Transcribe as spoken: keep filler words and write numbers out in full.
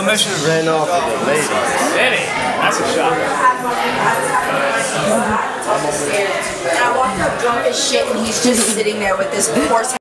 permission. Ran off with a lady. Lady? That's a shock. And I walked up drunk as shit, and he's just sitting there with this horse.